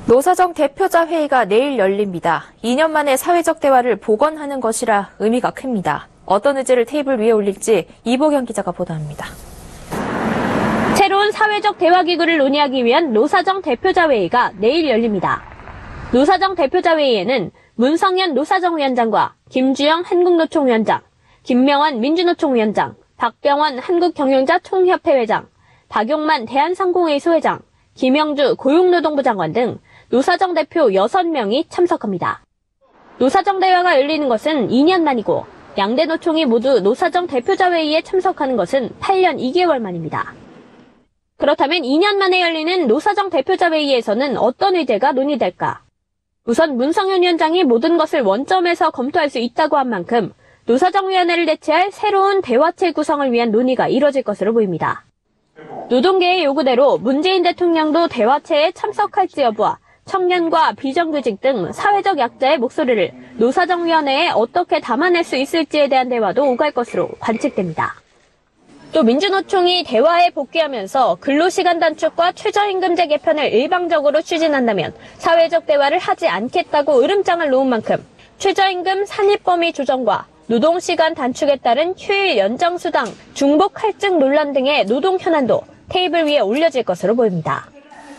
노사정 대표자 회의가 내일 열립니다. 2년 만에 사회적 대화를 복원하는 것이라 의미가 큽니다. 어떤 의제를 테이블 위에 올릴지 이보경 기자가 보도합니다. 새로운 사회적 대화 기구를 논의하기 위한 노사정 대표자 회의가 내일 열립니다. 노사정 대표자 회의에는 문성현 노사정 위원장과 김주영 한국노총 위원장, 김명환 민주노총 위원장, 박병원 한국경영자 총협회 회장, 박용만 대한상공회의 소회장, 김영주 고용노동부 장관 등 노사정 대표 6명이 참석합니다. 노사정 대화가 열리는 것은 2년 만이고 양대 노총이 모두 노사정 대표자 회의에 참석하는 것은 8년 2개월 만입니다. 그렇다면 2년 만에 열리는 노사정 대표자 회의에서는 어떤 의제가 논의될까? 우선 문성현 위원장이 모든 것을 원점에서 검토할 수 있다고 한 만큼 노사정위원회를 대체할 새로운 대화체 구성을 위한 논의가 이뤄질 것으로 보입니다. 노동계의 요구대로 문재인 대통령도 대화체에 참석할지 여부와 청년과 비정규직 등 사회적 약자의 목소리를 노사정위원회에 어떻게 담아낼 수 있을지에 대한 대화도 오갈 것으로 관측됩니다. 또 민주노총이 대화에 복귀하면서 근로시간 단축과 최저임금제 개편을 일방적으로 추진한다면 사회적 대화를 하지 않겠다고 으름장을 놓은 만큼 최저임금 산입범위 조정과 노동시간 단축에 따른 휴일 연장수당 중복 할증 논란 등의 노동 현안도 테이블 위에 올려질 것으로 보입니다.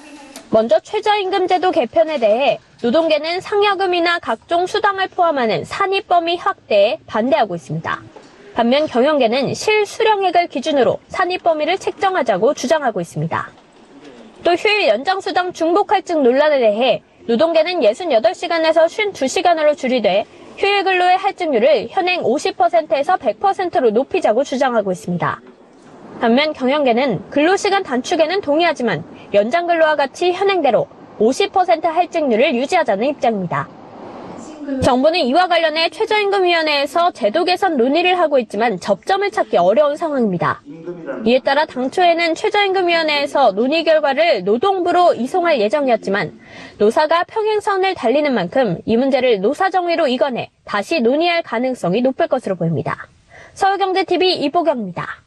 먼저 최저임금제도 개편에 대해 노동계는 상여금이나 각종 수당을 포함하는 산입범위 확대에 반대하고 있습니다. 반면 경영계는 실수령액을 기준으로 산입범위를 책정하자고 주장하고 있습니다. 또 휴일 연장수당 중복 할증 논란에 대해 노동계는 68시간에서 52시간으로 줄이되 휴일 근로의 할증률을 현행 50%에서 100%로 높이자고 주장하고 있습니다. 반면 경영계는 근로시간 단축에는 동의하지만 연장 근로와 같이 현행대로 50% 할증률을 유지하자는 입장입니다. 정부는 이와 관련해 최저임금위원회에서 제도 개선 논의를 하고 있지만 접점을 찾기 어려운 상황입니다. 이에 따라 당초에는 최저임금위원회에서 논의 결과를 노동부로 이송할 예정이었지만 노사가 평행선을 달리는 만큼 이 문제를 노사정위로 이관해 다시 논의할 가능성이 높을 것으로 보입니다. 서울경제TV 이보경입니다.